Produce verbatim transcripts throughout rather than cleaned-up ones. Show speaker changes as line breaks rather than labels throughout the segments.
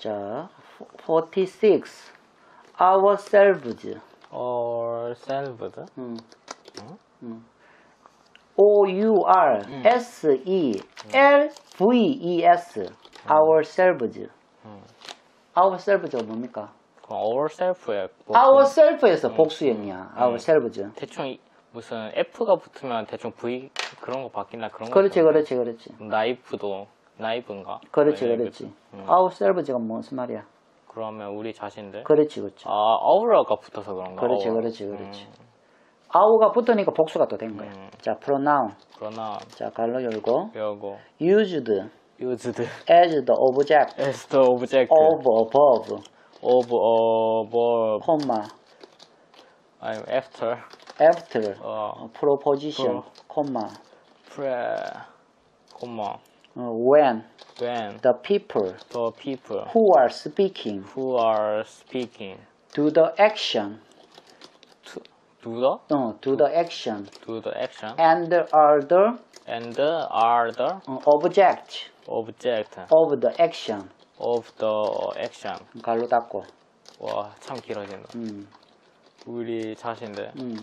자, forty-six. ourselves.
ourselves.
음.
응?
음. O U R S E L V E S. ourselves.
응.
ourselves가 뭡니까?
ourself의 복수.
ourself에서
응.
복수형이야.
응.
ourselves.
대충 이, 무슨 F가 붙으면 대충 V 그런 거 바뀌나 그런 거.
그렇지, 그렇지, 그렇지.
나이프도 나이프인가?
그렇지,
뭐
그렇지.
응.
ourselves가 무슨 말이야?
그러면 우리 자신들.
그렇지, 그렇지.
아, aura가 붙어서 그런가?
그렇지,
aura.
그렇지, 그렇지.
음.
ou가 붙으니까 복수가 또 된 거야.
음.
자, pronoun.
그러나
자, 갈로 열고.
열고
used
used
as the object
as the object
of above,
of above
comma,
아니 after
after,
어
proposition, comma,
pre comma
어, when
when
the people
the people
who are speaking
who are speaking
do the action,
to do the
어, do the action,
do the action
and are the
and are the
어, object
object
of the action.
of the action.
갈로 닫고.
와, 참 길어진다.
음,
우리 자신들
음,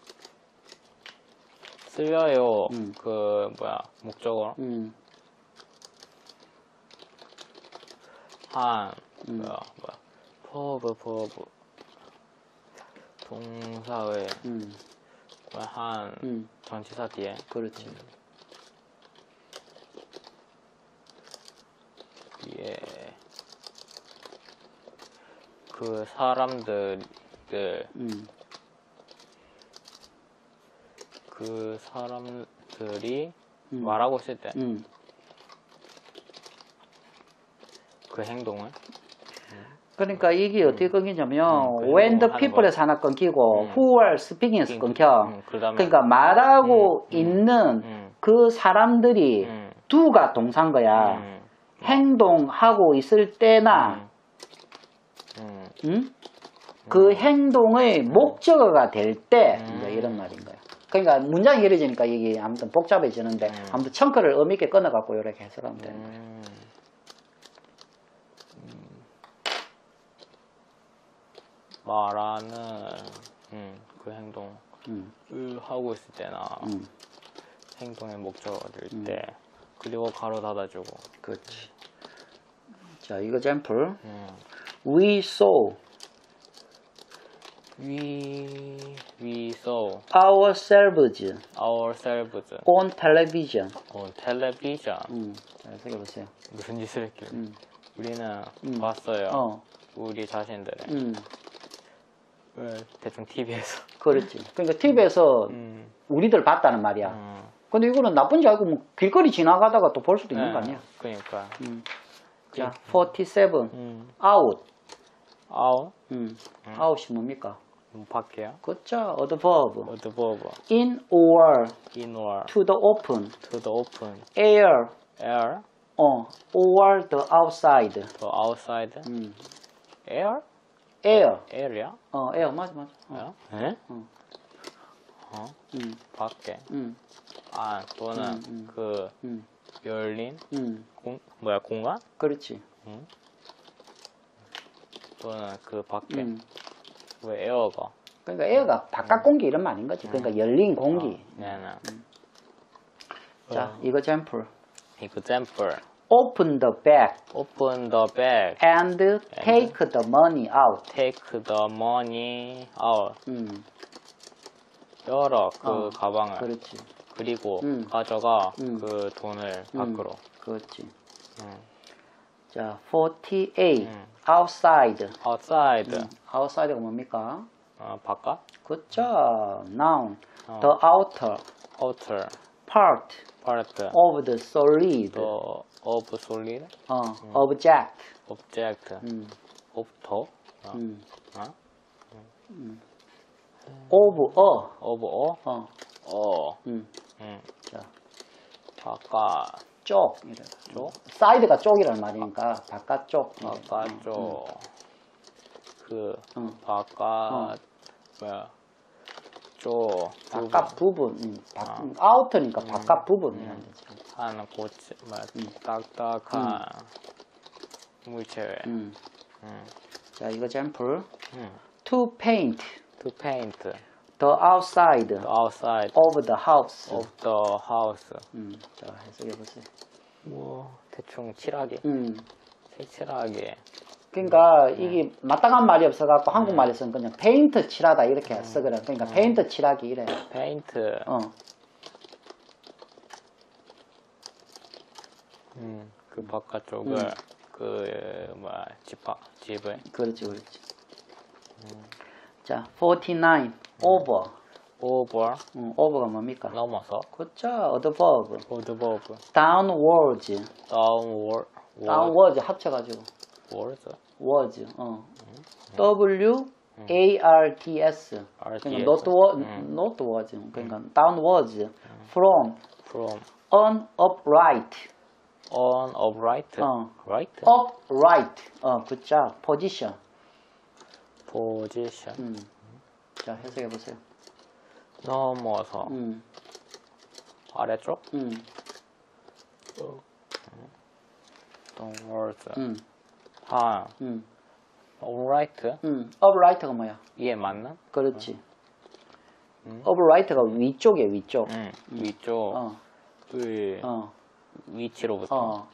쓰여요.
음.
그 뭐야 목적어
음,
한
음.
뭐야 뭐야 버브 버브 동사의
음,
뭐야 한
음.
전치사 뒤에
그렇지.
뒤에 그 사람들
음,
그 사람들이
음.
말하고 있을 때 그
음.
행동을
그러니까 이게 어떻게 끊기냐면
음, 그
when the
행동을 하는
people에서 하나 끊기고
음.
who are speaking에서 끊겨.
음, 그다음에
그러니까 말하고
음, 음,
있는
음.
그 사람들이
음.
do가 동사인 거야.
음.
행동하고 있을 때나
음.
음? 그 행동의 목적어가 될 때
음.
이제 이런 말인 거야. 그러니까 문장이 길어지니까 이게 아무튼 복잡해지는데
음.
아무튼 청크를 의미 있게 끊어갖고 이렇게 해석하면 되는 거야.
음. 말하는 음, 그 행동을
음.
하고 있을 때나
음.
행동의 목적어가 될
음.
때 그리고 가로 닫아주고
그렇지. 자, 이거 잼플.
음.
We saw
We we saw
ourselves
ourselves
on television.
on television.
음. 자, 생각해보세요.
무슨 짓을 했길래
음.
우리는
음.
봤어요.
어.
우리 자신들의
음.
대충 티비에서.
그렇지. 그러니까 티비에서
음.
우리들 봤다는 말이야.
음.
근데 이거는 나쁜지 알고 뭐 길거리 지나가다가 또 볼 수도 있는
네,
거 아니야.
그러니까.
음. 자, forty-seven.
음.
out.
아웃?
음.
음.
out이 뭡니까?
뭐 밖에요?
그렇죠. adverb.
Adverb.
in or
In or
to the open.
to the open.
air.
Air.
어. or the outside.
The outside.
음.
Air?
air.
Air이야?
어, air 맞아 맞아. 어.
에?
응.
어?
음.
밖에.
음.
아, 또는
음, 음.
그
음.
열린
음.
공 뭐야 공간?
그렇지.
응? 또는 그 밖에.
음.
왜 에어가?
그러니까 에어가 바깥 공기 이런 말인 거지. 그러니까 열린 공기.
어, 네네.
자,
어.
이거 잼플.
Example.
open the bag
Open the bag.
and take the money out.
Take the money out.
음.
열어 그
어,
가방을.
그렇지.
그리고
음.
가져가
음.
그 돈을
음.
밖으로.
그렇지.
음.
자, forty-eight.
음.
outside.
Outside.
음. outside가 뭡니까?
어, 바깥.
그쵸. noun.
어.
the outer
Outer.
part
Part.
of the solid.
The of solid.
어, object.
Object.
음.
Of the. 어?
음.
어?
of a.
Of 어?
어.
어.
음.
음.
자,
바깥.
쪽. 이래.
쪽?
사이드가 쪽이라는 말이니까 바깥쪽.
바깥쪽. 그
응.
바깥
어.
뭐야? 쪽.
바깥 부분. 음. 바,
아.
아우터니까 바깥 부분이라는 거지.
한 고치 뭐야? 딱딱한 물체외.
음.
음.
자, 이거 example.
음.
To paint
To paint
the outside
the outside
of the house.
of the house.
음. 자, 해석해 보세요.
뭐 대충 칠하게.
음.
색칠하게.
그러니까 이게 마땅한 말이 없어갖고 한국말에서는 그냥 페인트 칠하다 이렇게 쓰거든. 그러니까 페인트 칠하기 이래.
페인트.
어.
음. 그 바깥쪽을
음.
그 뭐야 집합 집을.
그렇지, 그렇지. 자, forty-nine. over.
over
음, over가 뭡니까?
넘어서.
그렇죠. above.
above
downwards.
downward
downwards 합쳐가지고.
wards
wards. 어. W A R D S.
R D S.
그러니까 northward, northwards. 그러니까 downwards. from
from
upright.
on upright
어.
right
upright. 어, 그쵸. position.
position
음. 자, 해석해 보세요.
넘어서
음.
아래쪽
음.
downwards
음.
아
음.
upright
음. upright가 뭐야?
이해 맞나?
그렇지.
음.
upright가 위쪽이야, 위쪽.
응 위쪽
어.
위
어.
위치로부터
어.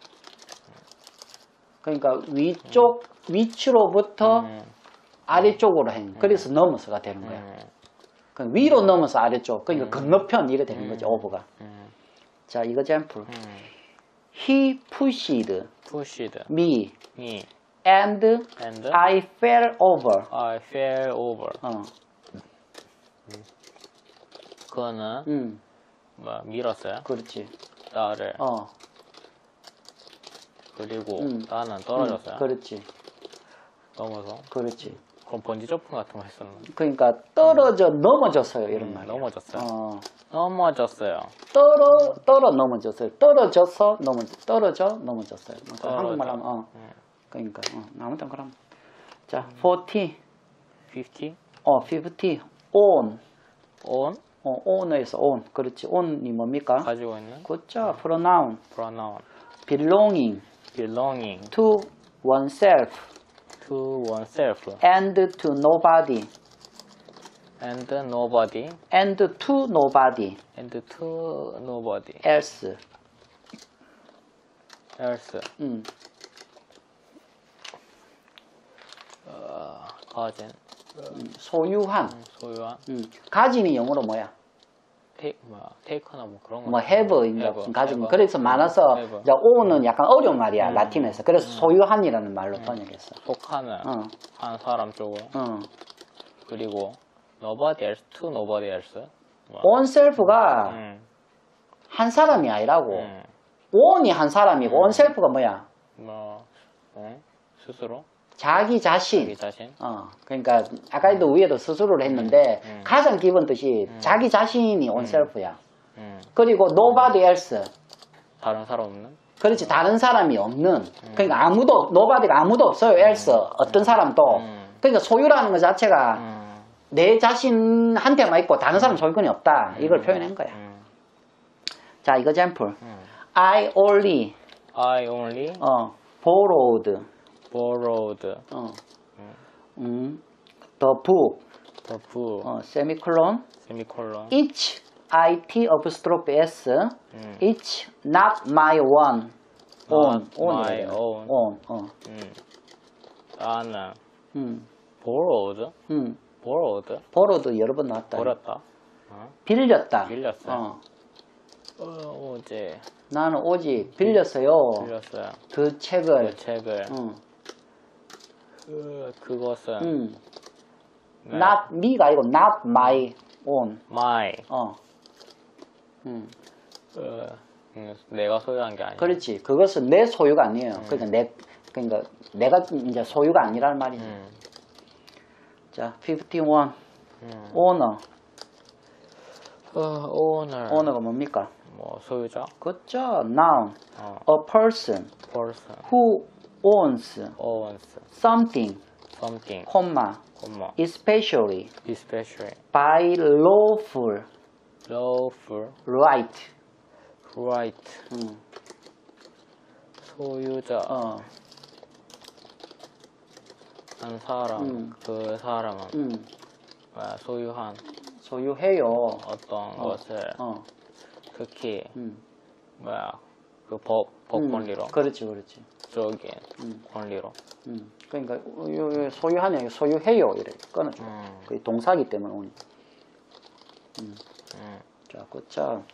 그러니까 위쪽 위치로부터
음.
아래쪽으로 행. 그래서 넘어서가 되는 거야.
음.
그 위로 넘어서 아래쪽. 그러니까 건너편 이래 되는 거지, over가.
음.
자, 이거 example.
음.
He pushed
pushed
me
me
and
and
I fell over.
I fell over
어.
그거는
음.
뭐 밀었어요
그렇지.
나를
어.
그리고
음.
나는 떨어졌어요
음, 그렇지.
넘어서
그렇지.
그럼 번지 점프 같은 거 했었나?
그러니까 떨어져 넘어졌어요, 이런
음,
말이야.
넘어졌어요
어.
넘어졌어요
떨어 떨어 넘어졌어요. 떨어져서 넘어 떨어져 넘어졌어요. 그
떨어져.
한국말 하면 어.
음.
그러니까 어. 아무튼 그럼 자, forty
fifty
어 fifty on
on
어 on에서 on 그렇지. on이 뭡니까?
가지고 있는
그렇죠. pronoun
pronoun
belonging
belonging
to oneself
to oneself
and to nobody
and nobody
and to nobody
and to nobody
else.
else
음.
어, 가진
소유한.
소유한
음. 가진이 영어로 뭐야?
테이 뭐야 테이크나 뭐 그런 거
뭐 have인가
have,
가지고
have.
그래서 많아서
have.
이제 own은 약간 어려운 말이야
음.
라틴에서 그래서 소유한이라는 말로 번역했어.
속하는
어.
한 사람 쪽을
어.
그리고 nobody else to nobody else 뭐.
oneself가
음,
한 사람이 아니라고.
음,
own이 한 사람이고 oneself가 뭐야?
뭐 어? 스스로
자기 자신.
자기 자신
어. 그러니까 아까도 위에도 스스로를 했는데
음.
가장 기본 뜻이 자기 자신이 oneself야.
음,
그리고 nobody else.
다른 사람 없는
그렇지 다른 사람이 없는. 그러니까 아무도 nobody가 아무도 없어요. else 어떤 사람도.
음.
그러니까 소유라는 것 자체가
음,
내 자신한테만 있고 다른 사람 소유권이 없다. 이걸 표현한 거야.
음,
자, 이거 example.
음.
I only
I only
어, borrowed
borrowed
어, 음, the book
the book
어, semicolon
semicolon
each it apostrophe s
음.
each not my one own
Not my
own이래요.
own.
own 어,
음. 나는
음,
borrowed
음.
borrowed
borrowed 여러 번 나왔다.
버렸다 어?
빌렸다.
빌렸어요.
어,
어, 어제
나는 오직 빌렸어요.
빌렸어요
그 책을.
그 책을
응.
그, 그것은
음.
네.
not me가 아니고 not my own.
my
어. 음.
어, 음, 내가 소유한 게 아니야
그렇지. 그것은 내 소유가 아니에요. 그러니까 내 그러니까 내가 이제 소유가 아니라는 말이지.
음,
자, fifty-one.
음.
owner.
어, owner
owner가 뭡니까?
뭐 소유자
그렇죠. noun.
어,
a person
person
who owns
owns
something,
something
comma,
comma
especially
especially
by lawful
lawful
right.
right
음.
소유자
어.
한 사람,
음.
그 사람은
음,
뭐야, 소유한
소유해요.
어떤
어,
것을
어,
특히
음,
뭐야 그 법, 법
음,
권리로
그렇지, 그렇지.
쪽인
음.
권리로.
음, 그러니까 요- 요 소유하냐, 소유해요 이래 끊어줘.
음.
그 동사기 때문에 오니. 음.
음.
자, 굿자.